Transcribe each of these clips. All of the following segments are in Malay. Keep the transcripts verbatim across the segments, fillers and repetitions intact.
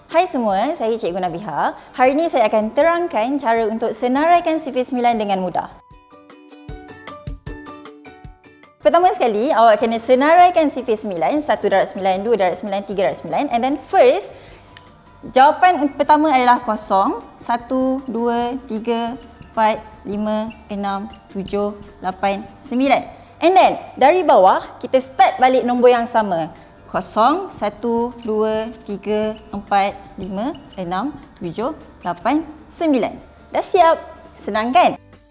Hai semua, saya Cikgu Nabiha. Hari ini saya akan terangkan cara untuk senaraikan sifar sembilan dengan mudah. Pertama sekali, awak kena senaraikan sifar sembilan, satu darab sembilan, dua darab sembilan, tiga darab sembilan. And then first, jawapan pertama adalah kosong. satu, dua, tiga, empat, lima, enam, tujuh, lapan, sembilan. And then, dari bawah, kita start balik nombor yang sama. Kosong, satu, dua, tiga, empat, lima, enam, tujuh, lapan, sembilan. Dah siap? Senang kan?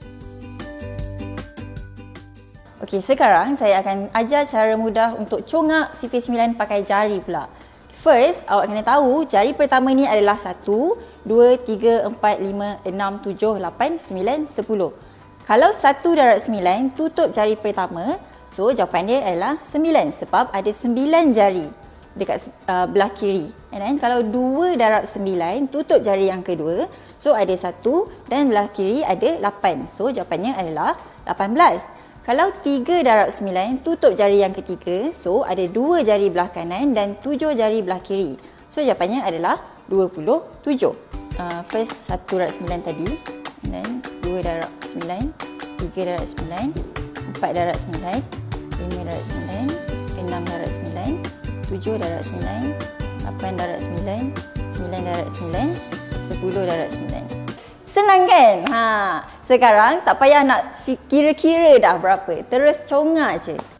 Okey, sekarang saya akan ajar cara mudah untuk congak sifar sembilan pakai jari pula. First, awak kena tahu jari pertama ni adalah satu, dua, tiga, empat, lima, enam, tujuh, lapan, sembilan, sepuluh. Kalau satu darab sembilan tutup jari pertama, so jawapan dia adalah sembilan sebab ada sembilan jari dekat uh, belah kiri. And then kalau dua darab sembilan tutup jari yang kedua, so ada satu dan belah kiri ada lapan. So jawapannya adalah lapan belas. Kalau tiga darab sembilan tutup jari yang ketiga, so ada dua jari belah kanan dan tujuh jari belah kiri. So jawapannya adalah dua puluh tujuh. Uh, first satu darab sembilan tadi, and then dua darab sembilan, tiga darab sembilan, empat darab sembilan, lima darab sembilan, enam darab sembilan, tujuh darab sembilan, lapan darab sembilan, sembilan darab sembilan, sepuluh darab sembilan. Senang kan? Ha, sekarang tak payah nak kira-kira dah berapa. Terus congak je.